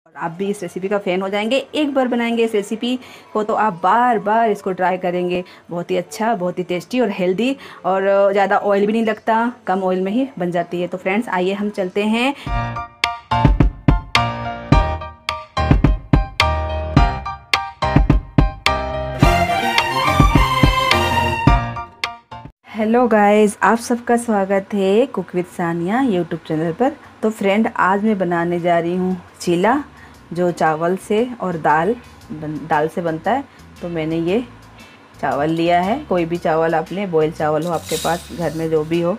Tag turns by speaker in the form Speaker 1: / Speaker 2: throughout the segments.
Speaker 1: और आप भी इस रेसिपी का फ़ैन हो जाएंगे। एक बार बनाएंगे इस रेसिपी को तो आप बार बार इसको ट्राई करेंगे। बहुत ही अच्छा, बहुत ही टेस्टी और हेल्दी, और ज़्यादा ऑयल भी नहीं लगता, कम ऑयल में ही बन जाती है। तो फ्रेंड्स आइए हम चलते हैं। हेलो गाइस, आप सबका स्वागत है cook with Sania YouTube channel पर। तो फ्रेंड आज मैं बनाने जा रही हूँ चीला, जो चावल से और दाल से बनता है। तो मैंने ये चावल लिया है, कोई भी चावल आप लें, बॉयल चावल हो आपके पास घर में, जो भी हो।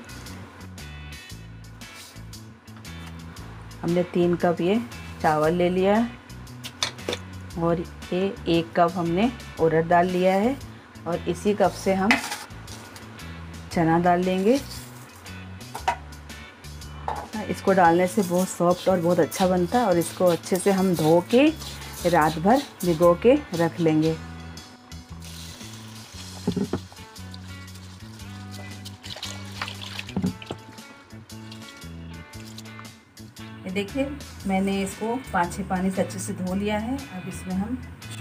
Speaker 1: हमने 3 कप ये चावल ले लिया है, और ये 1 कप हमने उड़द दाल लिया है, और इसी कप से हम चना दाल लेंगे। इसको डालने से बहुत सॉफ्ट और बहुत अच्छा बनता है, और इसको अच्छे से हम धो के रात भर भिगो के रख लेंगे। ये देखिए, मैंने इसको 5-6 पानी से अच्छे से धो लिया है। अब इसमें हम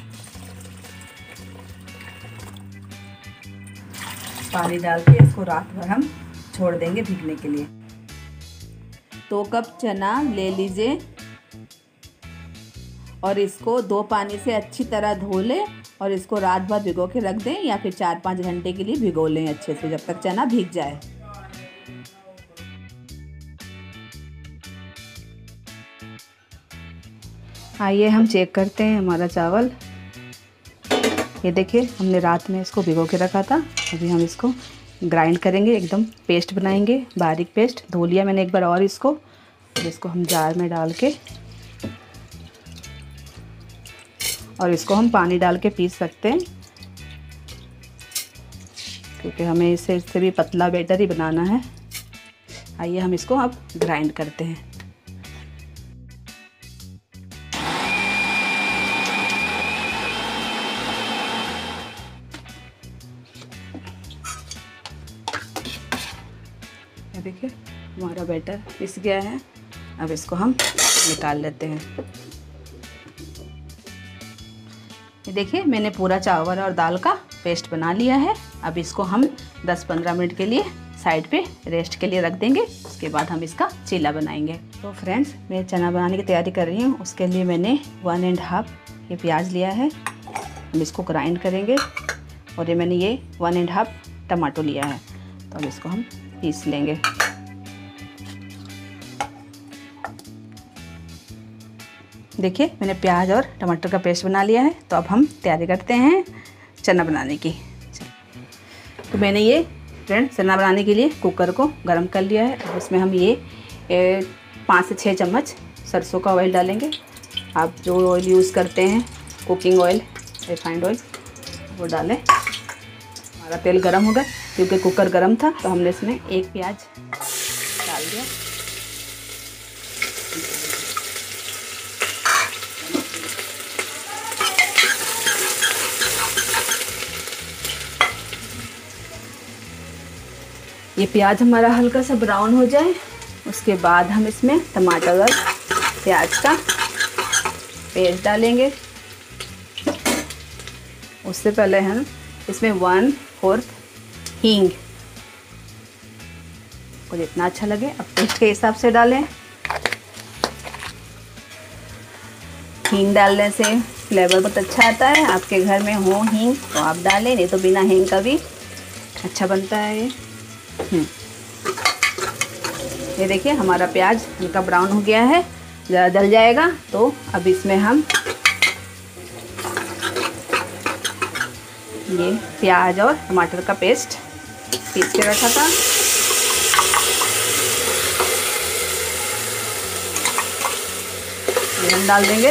Speaker 1: पानी डाल के इसको रात भर हम छोड़ देंगे भीगने के लिए। 2 कप चना ले लीजिए, और इसको 2 पानी से अच्छी तरह धो लें, और इसको रात भर भिगो के रख दें, या फिर 4-5 घंटे के लिए भिगो लें अच्छे से, जब तक चना भीग जाए। आइए हम चेक करते हैं हमारा चावल। ये देखिए, हमने रात में इसको भिगो के रखा था। अभी हम इसको ग्राइंड करेंगे, एकदम पेस्ट बनाएंगे, बारीक पेस्ट। धो लिया मैंने एक बार और इसको हम जार में डाल के, और इसको हम पानी डाल के पीस सकते हैं, क्योंकि हमें इससे भी पतला बैटर ही बनाना है। आइए हम इसको अब ग्राइंड करते हैं। ये देखिए, हमारा बैटर पिस गया है। अब इसको हम निकाल लेते हैं। ये देखिए, मैंने पूरा चावल और दाल का पेस्ट बना लिया है। अब इसको हम 10-15 मिनट के लिए साइड पे रेस्ट के लिए रख देंगे। उसके बाद हम इसका चीला बनाएंगे। तो फ्रेंड्स, मैं चना बनाने की तैयारी कर रही हूँ। उसके लिए मैंने 1.5 ये प्याज लिया है, हम इसको ग्राइंड करेंगे। और ये मैंने ये 1.5 टमाटो लिया है, तो अब इसको हम पीस लेंगे। देखिए, मैंने प्याज और टमाटर का पेस्ट बना लिया है। तो अब हम तैयारी करते हैं चना बनाने की। तो मैंने ये फ्रेंड चना बनाने के लिए कुकर को गर्म कर लिया है। अब उसमें हम ये 5 से 6 चम्मच सरसों का ऑयल डालेंगे। आप जो ऑयल यूज़ करते हैं, कुकिंग ऑयल, रिफाइंड ऑयल, वो डालें। हमारा तेल गर्म होगा, क्योंकि कुकर गर्म था, तो हमने इसमें 1 प्याज डाल दिया। ये प्याज हमारा हल्का सा ब्राउन हो जाए, उसके बाद हम इसमें टमाटर और प्याज का पेस्ट डालेंगे। उससे पहले हम इसमें 1/4 हींग, को जितना अच्छा लगे अब टेस्ट के हिसाब से डालें। हींग डालने से फ्लेवर बहुत अच्छा आता है। आपके घर में हो हींग तो आप डालें, नहीं तो बिना हींग का भी अच्छा बनता है ये। ये देखिए, हमारा प्याज हल्का ब्राउन हो गया है, ज़रा जल जाएगा। तो अब इसमें हम ये प्याज और टमाटर का पेस्ट पीस के रखा था, ये हम डाल देंगे,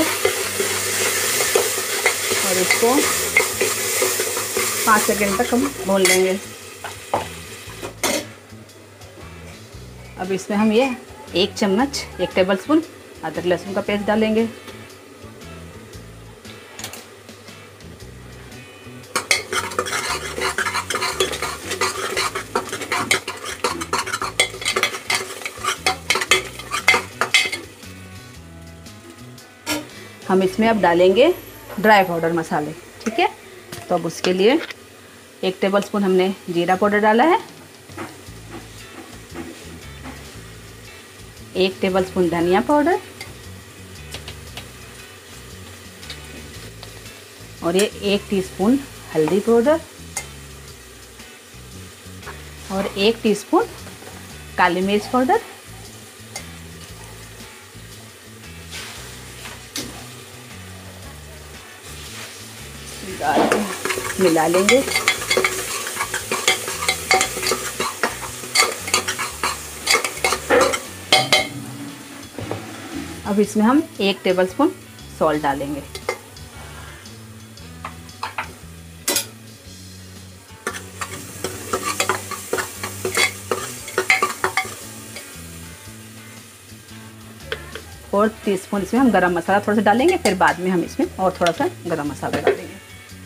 Speaker 1: और इसको 5 सेकंड तक हम भून लेंगे। अब इसमें हम ये 1 चम्मच 1 टेबलस्पून अदरक लहसुन का पेस्ट डालेंगे। हम इसमें अब डालेंगे ड्राई पाउडर मसाले, ठीक है। तो अब उसके लिए 1 टेबलस्पून हमने जीरा पाउडर डाला है, 1 टेबलस्पून धनिया पाउडर, और ये 1 टीस्पून हल्दी पाउडर और 1 टीस्पून काली मिर्च पाउडर, डाल के मिला लेंगे। अब इसमें हम 1 टेबलस्पून सॉल्ट डालेंगे। और टीस्पून इसमें हम गरम मसाला थोड़ा सा डालेंगे, फिर बाद में हम इसमें और थोड़ा सा गरम मसाला डालेंगे।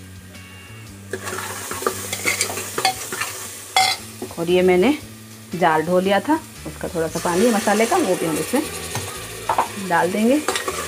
Speaker 1: और ये मैंने जार धो लिया था, उसका थोड़ा सा पानी मसाले का वो भी हम इसमें डाल देंगे।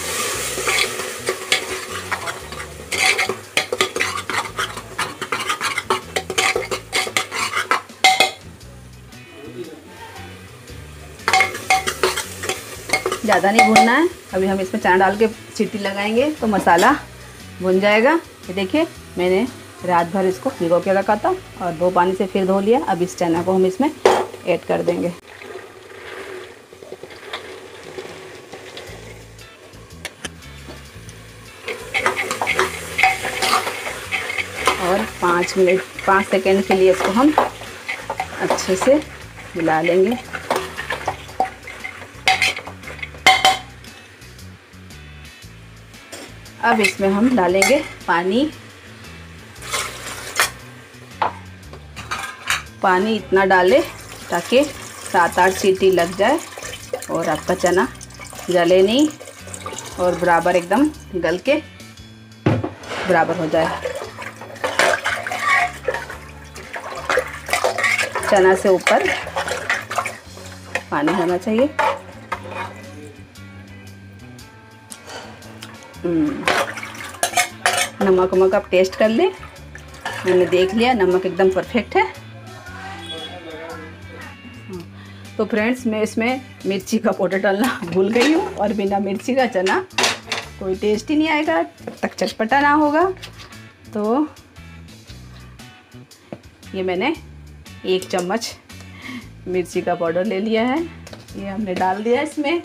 Speaker 1: ज़्यादा नहीं भूनना है। अभी हम इसमें चना डाल के सीटी लगाएंगे तो मसाला भुन जाएगा। ये देखिए मैंने रात भर इसको भिगो के रखा था और 2 पानी से फिर धो लिया। अब इस चना को हम इसमें ऐड कर देंगे। और 5 सेकंड के लिए इसको हम अच्छे से मिला लेंगे। अब इसमें हम डालेंगे पानी। पानी इतना डालें ताकि 7-8 सीटी लग जाए और आपका चना जले नहीं और बराबर एकदम गल के बराबर हो जाए। चना से ऊपर पानी होना चाहिए। नमक आप टेस्ट कर ले। मैंने देख लिया नमक एकदम परफेक्ट है। तो फ्रेंड्स मैं इसमें मिर्ची का पाउडर डालना भूल गई हूँ और बिना मिर्ची का चना कोई टेस्ट ही नहीं आएगा जब तक चटपटा ना होगा। तो ये मैंने 1 चम्मच मिर्ची का पाउडर ले लिया है, ये हमने डाल दिया इसमें।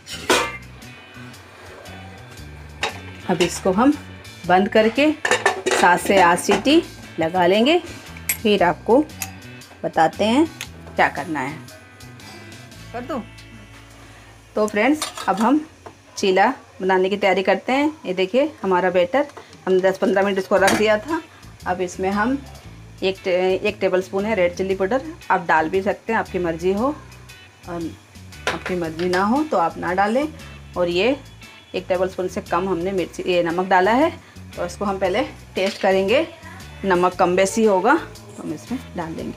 Speaker 1: अब इसको हम बंद करके 7 से 8 सीटी लगा लेंगे, फिर आपको बताते हैं क्या करना है। कर दूँ? तो फ्रेंड्स अब हम चीला बनाने की तैयारी करते हैं। ये देखिए हमारा बैटर हम 10-15 मिनट इसको रख दिया था। अब इसमें हम 1 टेबलस्पून है रेड चिल्ली पाउडर। आप डाल भी सकते हैं, आपकी मर्ज़ी हो, और आपकी मर्ज़ी ना हो तो आप ना डालें। और ये 1 टेबलस्पून से कम हमने नमक डाला है। तो इसको हम पहले टेस्ट करेंगे, नमक कम बेसी होगा तो हम इसमें डाल देंगे।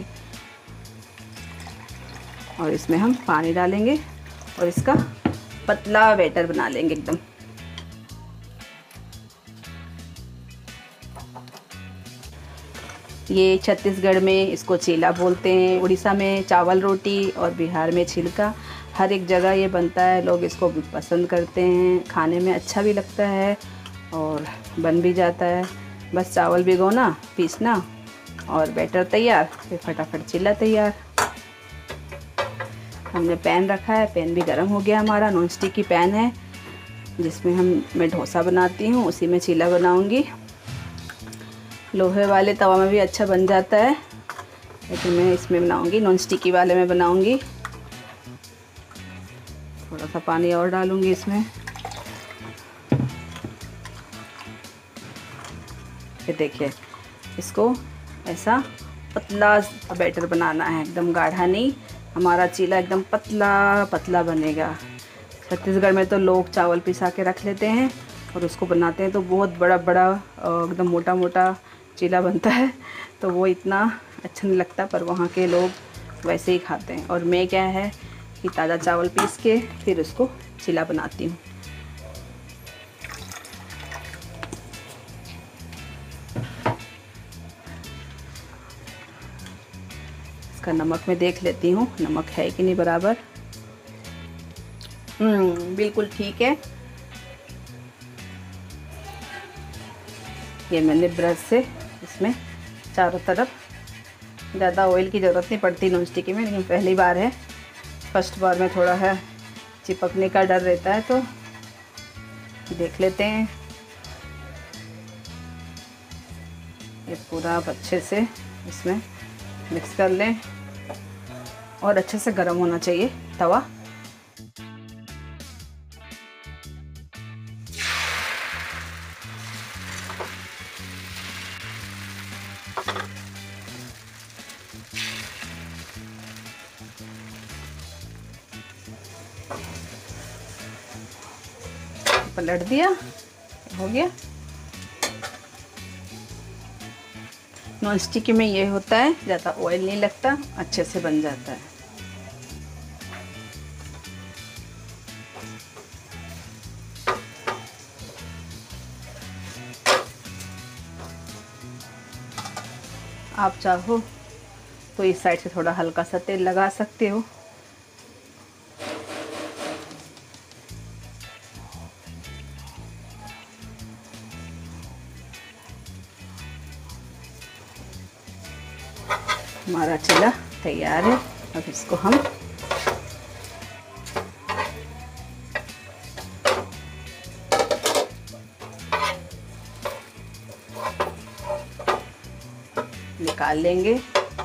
Speaker 1: और इसमें हम पानी डालेंगे और इसका पतला बैटर बना लेंगे एकदम। ये छत्तीसगढ़ में इसको चीला बोलते हैं, उड़ीसा में चावल रोटी और बिहार में छिलका। हर एक जगह ये बनता है, लोग इसको भी पसंद करते हैं, खाने में अच्छा भी लगता है और बन भी जाता है। बस चावल भिगोना, पीसना और बैटर तैयार, फिर फटाफट चीला तैयार। हमने पैन रखा है, पैन भी गर्म हो गया हमारा। नॉन स्टिक की पैन है जिसमें मैं डोसा बनाती हूँ, उसी में चीला बनाऊँगी। लोहे वाले तवा में भी अच्छा बन जाता है, लेकिन मैं इसमें बनाऊँगी, नॉन स्टिकी वाले में बनाऊँगी। थोड़ा सा पानी और डालूँगी इसमें। ये देखिए इसको ऐसा पतला बैटर बनाना है, एकदम गाढ़ा नहीं। हमारा चीला एकदम पतला पतला बनेगा। छत्तीसगढ़ में तो लोग चावल पिसा के रख लेते हैं और उसको बनाते हैं तो बहुत बड़ा बड़ा एकदम मोटा मोटा चीला बनता है, तो वो इतना अच्छा नहीं लगता, पर वहाँ के लोग वैसे ही खाते हैं। और मैं क्या है कि ताज़ा चावल पीस के फिर उसको चीला बनाती हूँ। का नमक मैं देख लेती हूँ, नमक है कि नहीं बराबर। बिल्कुल ठीक है। ये मैंने ब्रश से इसमें चारों तरफ, ज़्यादा ऑयल की ज़रूरत नहीं पड़ती नॉन स्टिक में, लेकिन पहली बार है, फर्स्ट बार में थोड़ा है चिपकने का डर रहता है, तो देख लेते हैं। ये पूरा आप अच्छे से इसमें मिक्स कर लें और अच्छे से गर्म होना चाहिए तवा। पलट दिया, हो गया। नॉन स्टिक में ये होता है, ज़्यादा ऑयल नहीं लगता, अच्छे से बन जाता है। आप चाहो तो इस साइड से थोड़ा हल्का सा तेल लगा सकते हो। हमारा चिल्ला तैयार है। अब इसको हम निकाल लेंगे।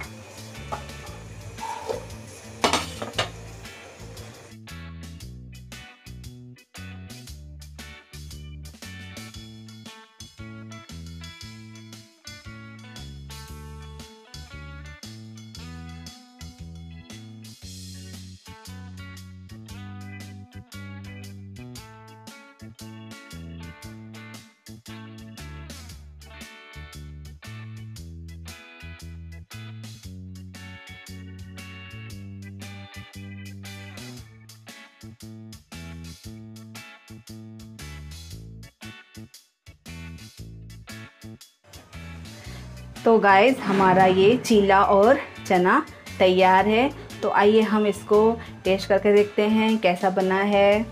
Speaker 1: तो गाइस हमारा ये चीला और चना तैयार है। तो आइए हम इसको टेस्ट करके देखते हैं कैसा बना है।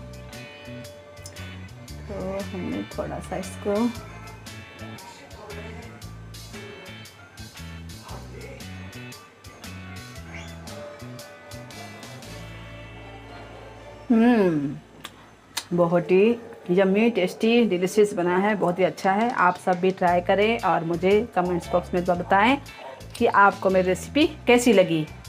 Speaker 1: तो हमने थोड़ा सा इसको बहुत ही यम्मी, टेस्टी, डिलीशियस बना है, बहुत ही अच्छा है। आप सब भी ट्राई करें और मुझे कमेंट्स बॉक्स में बताएं कि आपको मेरी रेसिपी कैसी लगी।